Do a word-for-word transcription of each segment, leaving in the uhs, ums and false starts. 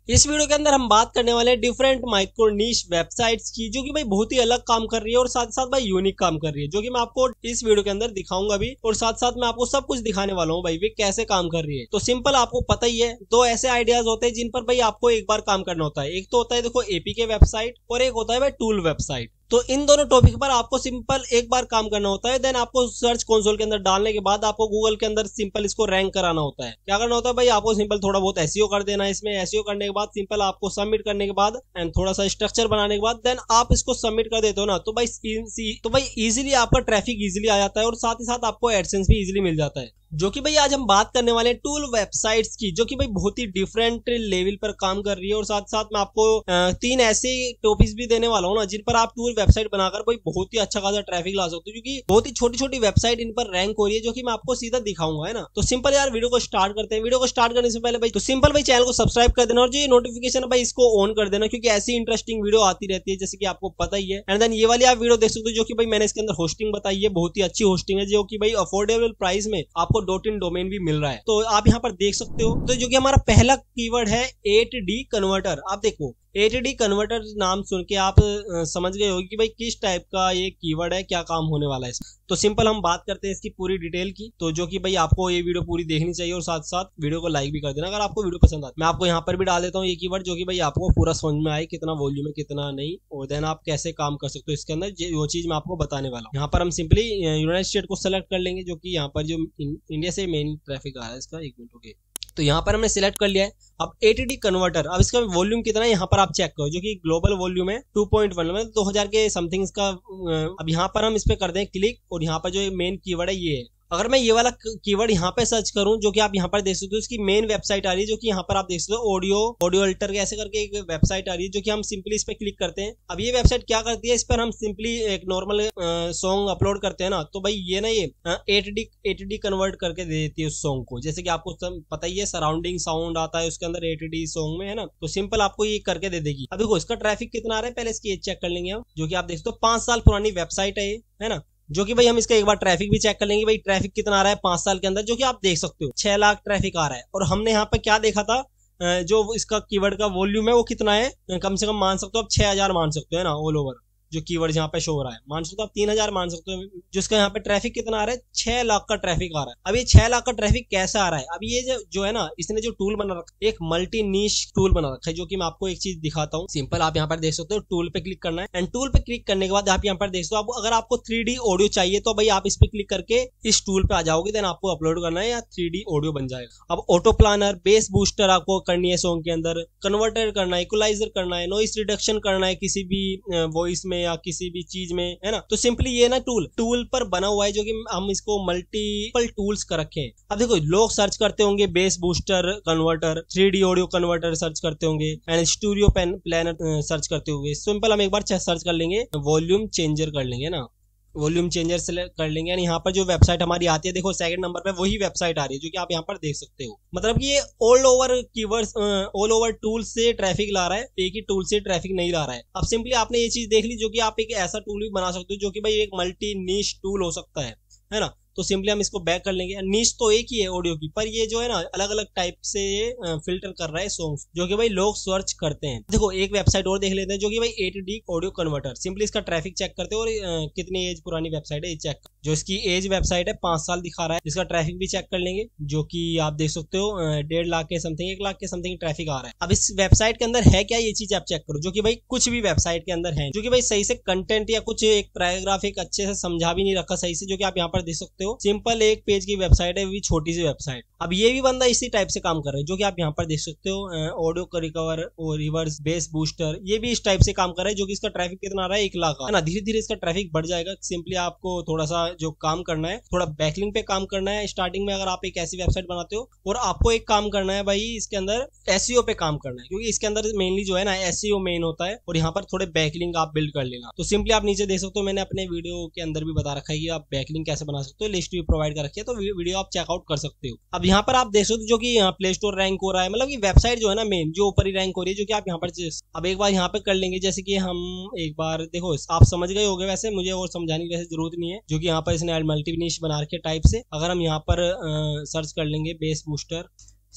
इस वीडियो के अंदर हम बात करने वाले हैं डिफरेंट माइक्रो नीश वेबसाइट्स की, जो कि भाई बहुत ही अलग काम कर रही है और साथ साथ भाई यूनिक काम कर रही है, जो कि मैं आपको इस वीडियो के अंदर दिखाऊंगा भी और साथ साथ मैं आपको सब कुछ दिखाने वाला हूँ भाई वे कैसे काम कर रही है। तो सिंपल आपको पता ही है, दो ऐसे आइडियाज होते हैं जिन पर भाई आपको एक बार काम करना होता है। एक तो होता है देखो एपीके वेबसाइट और एक होता है भाई टूल वेबसाइट। तो इन दोनों टॉपिक पर आपको सिंपल एक बार काम करना होता है, देन आपको सर्च कंसोल के अंदर डालने के बाद आपको गूगल के अंदर सिंपल इसको रैंक कराना होता है। क्या करना होता है भाई, आपको सिंपल थोड़ा बहुत एसईओ कर देना है। इसमें एसईओ करने के बाद सिंपल आपको सबमिट करने के बाद एंड थोड़ा सा स्ट्रक्चर बनाने के बाद देन आप इसको सबमिट कर देते हो ना, तो भाई तो भाई इजीली आपका ट्रैफिक इजीली आ जाता है और साथ ही साथ आपको एडसेंस भी इजीली मिल जाता है। जो कि भाई आज हम बात करने वाले हैं टूल वेबसाइट्स की, जो कि भाई बहुत ही डिफरेंट लेवल पर काम कर रही है और साथ साथ मैं आपको तीन ऐसे टॉपिक्स भी देने वाला हूँ ना जिन पर आप टूल वेबसाइट बनाकर भाई बहुत ही अच्छा खासा ट्रैफिक ला सकते हो, क्योंकि बहुत ही छोटी छोटी वेबसाइट इन पर रैंक हो रही है, जो कि मैं आपको सीधा दिखाऊंगा, है ना। तो सिंपल यार वीडियो को स्टार्ट करते हैं। वीडियो को स्टार्ट करने से पहले भाई तो सिंपल भाई चैनल को सब्सक्राइब कर देना और जो ये नोटिफिकेशन है भाई इसको ऑन कर देना, क्योंकि ऐसी इंटरेस्टिंग वीडियो आती रहती है जैसे कि आपको पता ही है। एंड देन ये वाली आप वीडियो देख सकते हो, जो कि भाई मैंने इसके अंदर होस्टिंग बताई है, बहुत ही अच्छी होस्टिंग है, जो कि भाई अफोर्डेबल प्राइस में आपको डॉट इन डोमेन मिल रहा है। तो आप यहाँ पर देख सकते हो। तो जो कि हमारा पहला कीवर्ड है एट डी कन्वर्टर। आप देखो एट डी कन्वर्टर नाम सुन के आप आ, समझ गए होगी कि भाई किस टाइप का ये कीवर्ड है, क्या काम होने वाला है। तो सिंपल हम बात करते हैं इसकी पूरी डिटेल की, तो जो कि भाई आपको ये वीडियो पूरी देखनी चाहिए और साथ साथ वीडियो को लाइक भी कर देना अगर आपको वीडियो पसंद आता है। मैं आपको यहाँ पर भी डाल देता हूँ ये कीवर्ड, जो कि भाई आपको पूरा समझ में आए कितना वॉल्यूम है कितना नहीं, और देन आप कैसे काम कर सकते हो इसके अंदर, वो चीज मैं आपको बताने वाला हूँ। यहाँ पर हम सिंपली यूनाइटेड स्टेट को सेलेक्ट कर लेंगे, जो कि यहाँ पर जो इंडिया से मेन ट्रैफिक आ रहा है इसका। एक मिनट ओके, तो यहाँ पर हमने सिलेक्ट कर लिया है। अब एट डी कन्वर्टर, अब इसका वॉल्यूम कितना है यहाँ पर आप चेक करो, जो कि ग्लोबल वॉल्यूम है टू पॉइंट वन, मतलब दो हज़ार के समथिंग का। अब यहाँ पर हम इस पे कर दें क्लिक और यहाँ पर जो मेन कीवर्ड है ये है। अगर मैं ये वाला कीवर्ड यहाँ पे सर्च करूं, जो कि आप यहाँ पर देख सकते हो, इसकी मेन वेबसाइट आ रही है, जो कि यहाँ पर आप देख सकते हो ऑडियो ऑडियो अल्टर ऐसे करके एक वेबसाइट आ रही है, जो कि हम सिंपली इस पे क्लिक करते हैं। अब ये वेबसाइट क्या करती है, इस पर हम सिंपली एक नॉर्मल सॉन्ग अपलोड करते हैं ना, तो भाई ये ना ये eight D eight D convert करके दे देती है उस सॉन्ग को। जैसे कि आपको पता ही है सराउंडिंग साउंड आता है उसके अंदर एट डी सॉन्ग में, है ना। तो सिंपल आपको ये करके दे देगी। अब देखो इसका ट्रैफिक कितना आ रहा है, पहले इसकी एज चेक कर लेंगे हम, जो कि आप देख सकते हो पांच साल पुरानी वेबसाइट है ये, है ना। जो कि भाई हम इसका एक बार ट्रैफिक भी चेक कर लेंगे, भाई ट्रैफिक कितना आ रहा है पांच साल के अंदर, जो कि आप देख सकते हो छह लाख ट्रैफिक आ रहा है। और हमने यहाँ पे क्या देखा था, जो इसका कीवर्ड का वॉल्यूम है वो कितना है, कम से कम मान सकते हो आप छह हजार मान सकते हो, है ना। ऑल ओवर जो कीवर्ड यहाँ पे शो हो रहा है मान सकते हो आप तीन हजार मान सकते हो, जिसका यहाँ पे ट्रैफिक कितना आ रहा है, छह लाख का ट्रैफिक आ रहा है। अब ये छह लाख का ट्रैफिक कैसे आ रहा है, अब ये जो, जो है ना इसने जो टूल बना रखा है, एक मल्टी नीश टूल बना रखा है, जो कि मैं आपको एक चीज दिखाता हूँ। सिंपल आप यहाँ पर देख सकते हो, टूल पे क्लिक करना है एंड टूल पे क्लिक करने के बाद आप यहाँ पर देख सकते हो, आप अगर आपको थ्री डी ऑडियो चाहिए तो भाई आप इस पे क्लिक करके इस टूल पे आ जाओगे, देन आपको अपलोड करना है या थ्री डी ऑडियो बन जाएगा। अब ऑटो प्लानर, बेस बूस्टर आपको करनी है सॉन्ग के अंदर, कन्वर्टर करना है, इक्वलाइजर करना है, नॉइस रिडक्शन करना है किसी भी वॉइस में या किसी भी चीज में, है ना। तो सिंपली ये ना टूल टूल पर बना हुआ है, जो कि हम इसको मल्टीपल टूल्स कर रखे हैं। अब देखो लोग सर्च करते होंगे bass booster converter, three D audio converter search करते होंगे एंड स्टूडियो प्लानर सर्च करते होंगे। सिंपल हम एक बार सर्च कर लेंगे, वॉल्यूम चेंजर कर लेंगे ना, वॉल्यूम चेंजर सेलेक्ट कर लेंगे। यानी यहाँ पर जो वेबसाइट हमारी आती है, देखो सेकंड नंबर पे वही वेबसाइट आ रही है, जो कि आप यहाँ पर देख सकते हो। मतलब कि ये all over keywords all over tool से ट्रैफिक ला रहा है, एक ही टूल से ट्रैफिक नहीं ला रहा है। अब सिंपली आपने ये चीज देख ली, जो कि आप एक ऐसा टूल भी बना सकते हो, जो कि भाई एक मल्टी नीश टूल हो सकता है, है ना। तो सिंपली हम इसको बैक कर लेंगे। नीश तो एक ही है ऑडियो की, पर ये जो है ना अलग अलग टाइप से ये फिल्टर कर रहा है सॉन्ग्स, जो कि भाई लोग सर्च करते हैं। देखो एक वेबसाइट और देख लेते हैं, जो कि भाई eight D audio converter. Simply इसका ट्रैफिक चेक करते हैं और कितनी एज पुरानी वेबसाइट है ये चेक, जो इसकी एज वेबसाइट है पांच साल दिखा रहा है। इसका ट्रैफिक भी चेक कर लेंगे, जो कि आप देख सकते हो डेढ़ लाख के समथिंग एक लाख के समथिंग ट्रैफिक आ रहा है। अब इस वेबसाइट के अंदर है क्या, ये चीज आप चेक करो, जो कि भाई कुछ भी वेबसाइट के अंदर है, जो कि भाई सही से कंटेंट या कुछ एक पैराग्राफ एक अच्छे से समझा भी नहीं रखा सही से, जो कि आप यहाँ पर देख सकते हो। सिंपल एक पेज की वेबसाइट है, भी छोटी सी वेबसाइट। अब ये भी बंदा इसी टाइप से काम कर रहा है, जो कि आप यहाँ पर देख सकते हो, ऑडियो का रिकवर और रिवर्स बेस बूस्टर, ये भी इस टाइप से काम कर रहा है, जो कि इसका ट्रैफिक कितना आ रहा है, एक लाख है ना। धीरे धीरे इसका ट्रैफिक बढ़ जाएगा। सिंपली आपको थोड़ा सा जो काम करना है, थोड़ा बैकलिंक पे काम करना है स्टार्टिंग में, अगर आप एक ऐसी वेबसाइट बनाते हो। और आपको एक काम करना है भाई, इसके अंदर एसईओ पे काम करना है, क्योंकि इसके अंदर मेनली जो है ना एसईओ मेन होता है, और यहाँ पर थोड़े बैकलिंक आप बिल्ड कर लेना। तो सिंपली आप नीचे देख सकते हो, मैंने अपने वीडियो के अंदर भी बता रखा है कि आप बैकलिंक कैसे बना सकते हो, लिस्ट भी प्रोवाइड कर रखी है, तो वीडियो आप चेकआउट कर सकते हो। अब यहाँ पर आप देख सकते हो, जो कि यहाँ प्ले स्टोर रैंक हो रहा है, मतलब कि वेबसाइट जो है ना मेन जो ऊपर ही रैंक हो रही है, जो कि आप यहाँ पर अब एक बार यहाँ पे कर लेंगे। जैसे कि हम एक बार देखो, आप समझ गए होंगे वैसे, मुझे और समझाने की वैसे जरूरत नहीं है, जो कि यहाँ पर इसने मल्टी निश बना रखे टाइप से। अगर हम यहाँ पर सर्च कर लेंगे बेस बूस्टर,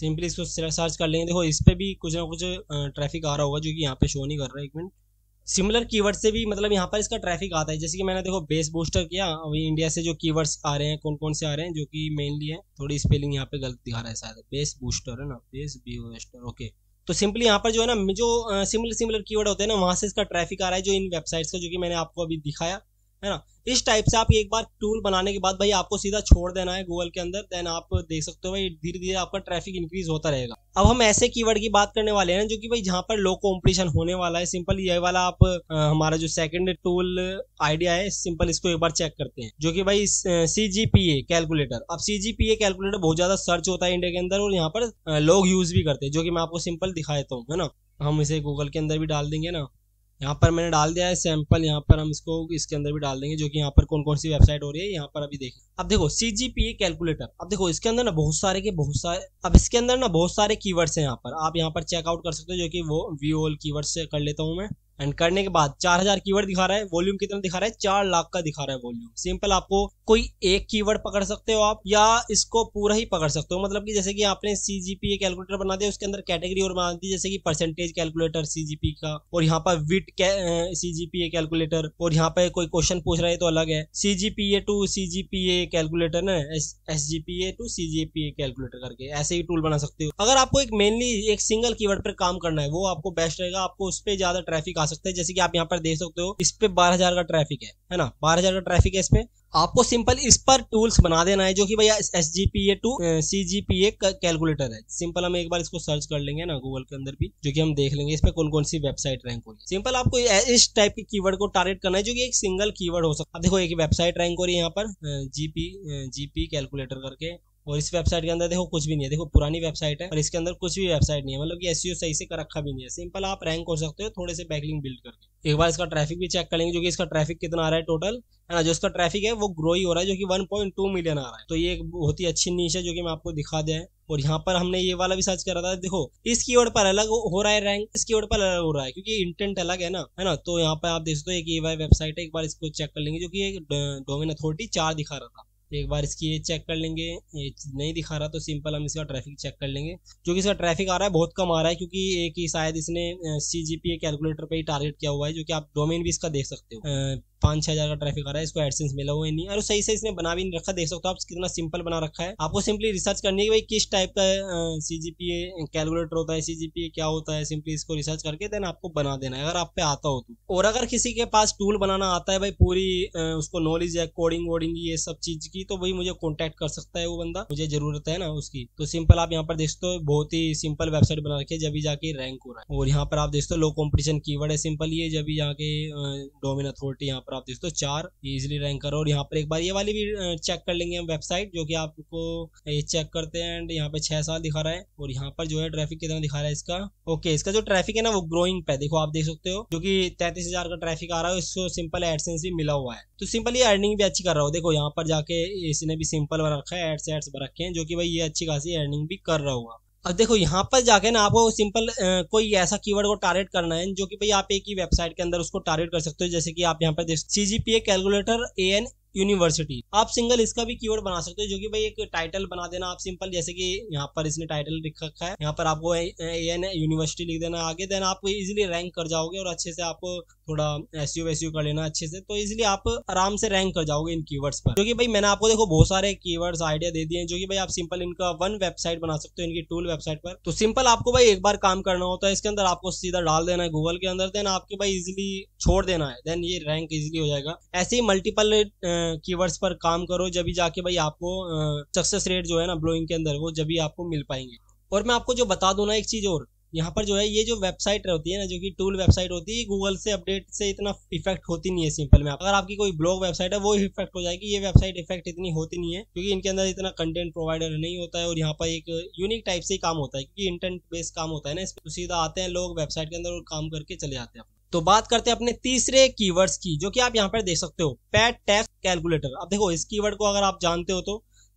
सिंपली इसको सर्च कर लेंगे। देखो इस पे भी कुछ ना कुछ ट्रैफिक आ रहा होगा जो कि यहाँ पे शो नहीं कर रहा है। एक मिनट, सिमिलर कीवर्ड से भी मतलब यहाँ पर इसका ट्रैफिक आता है। जैसे कि मैंने देखो बेस बूस्टर किया, अभी इंडिया से जो कीवर्ड्स आ रहे हैं कौन कौन से आ रहे हैं जो कि मेनली है, थोड़ी स्पेलिंग यहाँ पे गलत दिखा रहा है शायद, बेस बूस्टर है ना, बेस बूस्टर, ओके। तो सिंपली यहाँ पर जो है ना जो सिमिलर सिमिलर कीवर्ड होते हैं ना वहां से इसका ट्रैफिक आ रहा है जो इन वेबसाइट्स का, जो कि मैंने आपको अभी दिखाया है ना। इस टाइप से आप एक बार टूल बनाने के बाद भाई आपको सीधा छोड़ देना है गूगल के अंदर, देन आप देख सकते हो भाई धीरे धीरे आपका ट्रैफिक इंक्रीज होता रहेगा। अब हम ऐसे कीवर्ड की बात करने वाले हैं जो कि भाई जहां पर लो कंपटीशन होने वाला है। सिंपल ये वाला आप आ, हमारा जो सेकंड टूल आइडिया है, सिंपल इसको एक बार चेक करते हैं, जो कि भाई सीजीपीए कैलकुलेटर। अब सीजीपीए कैलकुलेटर बहुत ज्यादा सर्च होता है इंडिया के अंदर और यहाँ पर आ, लोग यूज भी करते हैं, जो कि मैं आपको सिंपल दिखा देता हूँ, है ना। हम इसे गूगल के अंदर भी डाल देंगे ना, यहाँ पर मैंने डाल दिया है सैंपल, यहाँ पर हम इसको इसके अंदर भी डाल देंगे जो कि यहाँ पर कौन कौन सी वेबसाइट हो रही है यहाँ पर अभी देखें। अब देखो सीजीपीए कैलकुलेटर, अब देखो इसके अंदर ना बहुत सारे के बहुत सारे अब इसके अंदर ना बहुत सारे कीवर्ड्स हैं। यहाँ पर आप यहाँ पर चेकआउट कर सकते हो, जो कि वो व्यू ऑल कीवर्ड्स से कर लेता हूँ मैं। एंड करने के बाद चार हजार कीवर्ड दिखा रहा है, वॉल्यूम कितना दिखा रहा है, चार लाख का दिखा रहा है वॉल्यूम। सिंपल आपको कोई एक कीवर्ड पकड़ सकते हो आप, या इसको पूरा ही पकड़ सकते हो। मतलब कि जैसे कि आपने सीजीपीए कैलकुलेटर बना दिया, उसके अंदर कैटेगरी और बना दी, जैसे कि परसेंटेज कैलकुलेटर सीजीपी का, और यहाँ पर विट सीजीपीए कैलकुलेटर, और यहाँ पे कोई क्वेश्चन पूछ रहा है तो अलग है, सीजीपीए टू सीजीपीए कैलकुलेटर ना, एसजीपीए टू सीजीपीए कैलकुलेटर करके ऐसे ही टूल बना सकते हो। अगर आपको एक मेनली एक सिंगल कीवर्ड पर काम करना है वो आपको बेस्ट रहेगा, आपको उस पर ज्यादा ट्रैफिक आ सकता है। जैसे कि आप यहाँ पर देख सकते हो इस पे बारह हजार का ट्रैफिक है है ना, बारह हजार का ट्रैफिक है इस पे। आपको सिंपल इस पर टूल्स बना देना है जो कि भैया एसजीपीए टू सीजीपीए कैलकुलेटर है। सिंपल हम एक बार इसको सर्च कर लेंगे ना गूगल के अंदर भी, जो कि हम देख लेंगे इस पे कौन कौन सी वेबसाइट रैंक हो रही है। सिंपल आपको इस टाइप के कीवर्ड को टारगेट करना है जो कि एक सिंगल कीवर्ड हो सकता है। देखो एक वेबसाइट रैंक हो रही है यहाँ पर जीपी जीपी कैलकुलेटर करके, और इस वेबसाइट के अंदर देखो कुछ भी नहीं है, देखो पुरानी वेबसाइट है और इसके अंदर कुछ भी वेबसाइट नहीं है, मतलब कि एसईओ सही से कर रखा भी नहीं है। सिंपल आप रैंक हो सकते हो थोड़े से बैकलिंक बिल्ड करके। एक बार इसका ट्रैफिक भी चेक कर लेंगे, जो कि इसका ट्रैफिक कितना आ रहा है टोटल, है ना। जो इसका ट्रैफिक है वो ग्रो ही हो रहा है, जो कि वन पॉइंट टू मिलियन आ रहा है। तो ये एक बहुत ही अच्छी नीश है जो कि मैं आपको दिखा दिया है। और यहाँ पर हमने ये वाला भी सर्च करा था, देखो इस कीवर्ड पर अलग हो रहा है रैंक, इस कीवर्ड पर अलग हो रहा है क्योंकि इंटेंट अलग है ना, है ना। तो यहाँ पर आप देख सकते हो एक ये वाई वेबसाइट है, एक बार इसको चेक कर लेंगे, जो कि एक डोमेन अथॉरिटी चार दिखा रहा था। एक बार इसकी ये चेक कर लेंगे, ये नहीं दिखा रहा तो सिंपल हम इसका ट्रैफिक चेक कर लेंगे, जो कि इसका ट्रैफिक आ रहा है बहुत कम आ रहा है, क्योंकि एक ही शायद इसने सीजीपीए कैलकुलेटर पे ही टारगेट किया हुआ है, जो कि आप डोमेन भी इसका देख सकते हो। पाँच छह हजार का ट्रैफिक आ रहा है, इसको एडसेंस मिला हुआ है नहीं, और सही से इसने बना भी नहीं रखा। देख सकते हो आप कितना सिंपल बना रखा है। आपको सिंपली रिसर्च करनी है भाई किस टाइप का सीजीपीए कैलकुलेटर होता है, सीजीपीए क्या होता है, सिंपली इसको रिसर्च करके देन आपको बना देना है अगर आप पे आता हो तो। और अगर किसी के पास टूल बनाना आता है भाई, पूरी उसको नॉलेज है कोडिंग वोडिंग ये सब चीज की, तो भाई मुझे कॉन्टेक्ट कर सकता है वो बंदा, मुझे जरूरत है ना उसकी। तो सिंपल आप यहाँ पर देखते हो बहुत ही सिंपल वेबसाइट बना रखी है, जब भी जाके रैंक हो रहा है। और यहाँ पर आप देखते हो लो कॉम्पिटिशन कीवर्ड है, सिंपल ये जब भी जाके डोमेन अथॉरिटी यहाँ पर आप देखते हो चार इजिली रैंक करो। और यहाँ पर एक बार ये वाली भी चेक कर लेंगे हम वेबसाइट, जो कि आपको ये चेक करते हैं। एंड यहाँ पे छह साल दिखा रहा है, और यहाँ पर जो है ट्रैफिक कितना दिखा रहा है इसका। ओके, इसका जो ट्रैफिक है ना वो ग्रोइंग पे देखो आप देख सकते हो, जो कि तैतीस हजार का ट्रैफिक आ रहा है, इसको सिंपल एडसेंस भी मिला हुआ है। तो सिंपल ये अर्निंग भी अच्छी कर रहा हो। देखो यहाँ पर जाके इसने भी सिंपल बना रखा है, एड्स एड्स बना रखे हैं, जो कि भाई ये अच्छी खासी अर्निंग भी कर रहा होगा। अब देखो यहाँ पर जाके ना आपको सिंपल आ, कोई ऐसा कीवर्ड को टारगेट करना है जो कि भाई आप एक ही वेबसाइट के अंदर उसको टारगेट कर सकते हो। जैसे कि आप यहाँ पर देख CGPA calculator A N university, आप सिंगल इसका भी कीवर्ड बना सकते हो, जो कि भाई एक टाइटल बना देना आप सिंपल, जैसे कि यहाँ पर इसने टाइटल लिख रखा है, यहाँ पर आपको एएन यूनिवर्सिटी लिख देना आगे, देन आप इजीली रैंक कर जाओगे। और अच्छे से आपको थोड़ा एसईओ वेसईओ कर लेना अच्छे से, तो इजीली आप आराम से रैंक कर जाओगे इन कीवर्ड्स पर। क्योंकि भाई मैंने आपको देखो बहुत सारे कीवर्ड्स आइडिया दे दिए हैं, जो कि भाई आप सिंपल इनका वन वेबसाइट बना सकते हो इनकी टूल वेबसाइट पर। तो सिंपल आपको भाई एक बार काम करना होता है, इसके अंदर आपको सीधा डाल देना है गूगल के अंदर, देन आपके भाई इजिली छोड़ देना है, देन ये रैंक इजिली हो जाएगा। ऐसे ही मल्टीपल कीवर्ड्स पर काम करो, जब भी जाके भाई आपको सक्सेस रेट जो है ना ब्लोइंग के अंदर वो जब भी आपको मिल पाएंगे। और मैं आपको जो बता दूं ना एक चीज और, यहाँ पर जो है ये जो वेबसाइट होती है ना, जो कि टूल वेबसाइट होती है, गूगल से अपडेट से इतना इफेक्ट होती नहीं है। सिंपल में अगर आपकी कोई ब्लॉग वेबसाइट है वो इफेक्ट हो जाएगी, ये वेबसाइट इफेक्ट इतनी होती नहीं है, क्योंकि इनके अंदर इतना कंटेंट प्रोवाइडर नहीं होता है। और यहाँ पर एक यूनिक टाइप से ही काम होता है, क्योंकि इंटेंट बेस्ड काम होता है ना, इस पर सीधा आते हैं लोग वेबसाइट के अंदर और काम करके चले जाते हैं। तो बात करते हैं अपने तीसरे कीवर्ड्स की, जो कि आप यहाँ पर देख सकते हो, पैट टैक्स कैलकुलेटर। अब देखो इस कीवर्ड को अगर आप जानते हो तो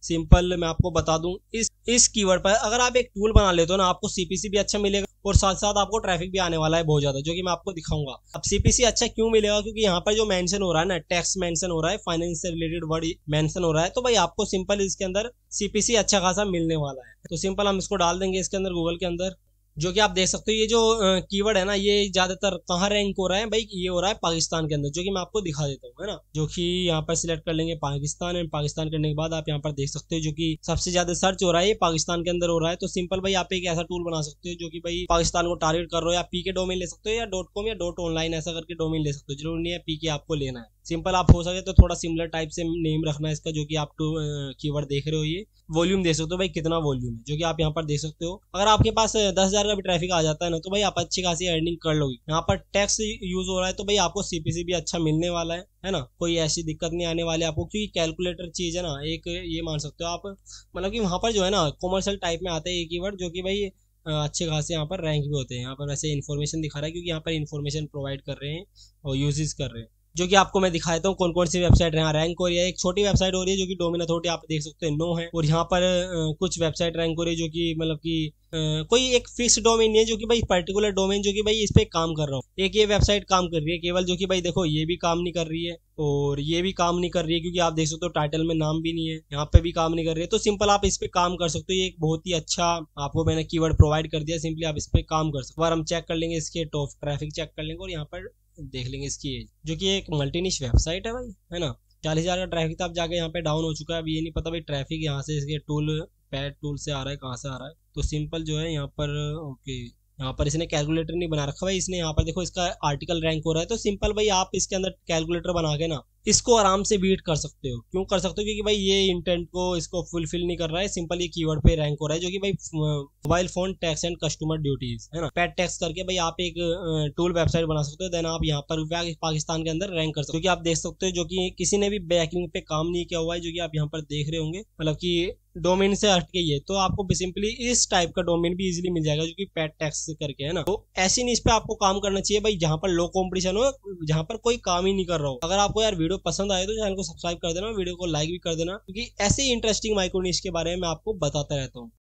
सिंपल मैं आपको बता दूं, इस इस कीवर्ड पर अगर आप एक टूल बना लेते हो ना, आपको सीपीसी भी अच्छा मिलेगा और साथ साथ आपको ट्रैफिक भी आने वाला है बहुत ज्यादा, जो कि मैं आपको दिखाऊंगा। अब सीपीसी अच्छा क्यों मिलेगा, क्योंकि यहाँ पर जो मेंशन हो रहा है ना, टैक्स मेंशन हो रहा है, फाइनेंस से रिलेटेड वर्ड मेंशन हो रहा है, तो भाई आपको सिंपल इसके अंदर सीपीसी अच्छा खासा मिलने वाला है। तो सिंपल हम इसको डाल देंगे इसके अंदर गूगल के अंदर, जो कि आप देख सकते हो ये जो कीवर्ड है ना, ये ज्यादातर कहाँ रैंक हो रहा है भाई, ये हो रहा है पाकिस्तान के अंदर, जो कि मैं आपको दिखा देता हूँ, है ना। जो कि यहाँ पर सिलेक्ट कर लेंगे पाकिस्तान, एंड पाकिस्तान करने के बाद आप यहाँ पर देख सकते हो जो कि सबसे ज्यादा सर्च हो रहा है ये पाकिस्तान के अंदर हो रहा है। तो सिंपल भाई आप एक ऐसा टूल बना सकते हो जो कि भाई पाकिस्तान को टारगेट कर रहे हो, या पी के डोमेन ले सकते हो, या डॉट कॉम या डॉट ऑनलाइन ऐसा करके डोमेन ले सकते हो, जरूरी नहीं है पी के आपको लेना है। सिंपल आप हो सके तो थोड़ा सिमिलर टाइप से नेम रखना है इसका, जो कि आप कीवर्ड देख रहे हो। ये वॉल्यूम देख सकते हो भाई कितना वॉल्यूम है, जो कि आप यहाँ पर देख सकते हो। अगर आपके पास दस हजार का भी ट्रैफिक आ जाता है ना, तो भाई आप अच्छी खासी अर्निंग कर लोगे। यहाँ पर टैक्स यूज हो रहा है, तो भाई आपको सीपीसी भी अच्छा मिलने वाला है है ना, कोई ऐसी दिक्कत नहीं आने वाली आपको, क्योंकि कैलकुलेटर चीज है ना एक, ये मान सकते हो आप। मतलब कि वहाँ पर जो है ना कॉमर्शियल टाइप में आते हैं ये कीवर्ड, जो कि भाई अच्छे खासे यहाँ पर रैंक भी होते हैं। यहाँ पर वैसे इन्फॉर्मेशन दिखा रहा है, क्योंकि यहाँ पर इन्फॉर्मेशन प्रोवाइड कर रहे हैं और यूजेस कर रहे हैं, जो कि आपको मैं दिखाता हूँ कौन कौन सी वेबसाइट यहाँ रैंक हो रही है। एक छोटी वेबसाइट हो रही है जो कि डोमेन अथॉरिटी आप देख सकते हैं नो है, और यहाँ पर आ, कुछ वेबसाइट रैंक हो रही है जो कि मतलब कि कोई एक फिक्स डोमेन नहीं है, जो कि भाई पर्टिकुलर डोमेन जो कि भाई इस पे काम कर रहा हूँ। एक ये वेबसाइट काम कर रही है केवल, जो कि भाई देखो ये भी काम नहीं कर रही है और ये भी काम नहीं कर रही है, क्योंकि आप देख सकते हो टाइटल में नाम भी नहीं है, यहाँ पे भी काम नहीं कर रही है। तो सिंपल आप इस पे काम कर सकते हो, ये एक बहुत ही अच्छा आपको मैंने कीवर्ड प्रोवाइड कर दिया, सिंपली आप इस पे काम कर सकते हो। हम चेक कर लेंगे इसके टॉप ट्रैफिक चेक कर लेंगे और यहाँ पर देख लेंगे इसकी एज, जो कि एक मल्टीनिश वेबसाइट है भाई, है ना। चालीस हजार का ट्रैफिक था, अब जाके यहाँ पे डाउन हो चुका है। अब ये नहीं पता भाई ट्रैफिक यहाँ से इसके टूल पैड टूल से आ रहा है कहाँ से आ रहा है। तो सिंपल जो है यहाँ पर ओके, यहाँ पर इसने कैलकुलेटर नहीं बना रखा भाई, इसने यहाँ पर देखो इसका आर्टिकल रैंक हो रहा है। तो सिंपल भाई आप इसके अंदर कैलकुलेटर बना के ना इसको आराम से बीट कर सकते हो। क्यों कर सकते हो, क्योंकि भाई ये इंटेंट को इसको फुलफिल नहीं कर रहा है, सिंपल ये कीवर्ड पे रैंक हो रहा है, जो कि भाई mobile phone tax and customer duties है ना, पैड टैक्स करके भाई आप एक टूल वेबसाइट बना सकते हो। देन आप यहाँ पर पाकिस्तान के अंदर रैंक कर सकते हो, कि आप देख सकते हो जो कि किसी ने भी बैकिंग पे काम नहीं किया हुआ है, जो कि आप यहाँ पर देख रहे होंगे, मतलब कि डोमेन से हट गई है। तो आपको सिंपली इस टाइप का डोमेन भी इजीली मिल जाएगा, जो कि पैड टैक्स करके है ना। तो ऐसी नीश पे आपको काम करना चाहिए भाई, जहां पर लो कंपटीशन हो, जहां पर कोई काम ही नहीं कर रहा हो। अगर आपको यार वीडियो पसंद आए तो चैनल को सब्सक्राइब कर देना, वीडियो को लाइक भी कर देना, क्योंकि ऐसे ही इंटरेस्टिंग माइक्रो नीश के बारे में मैं आपको बताता रहता हूँ।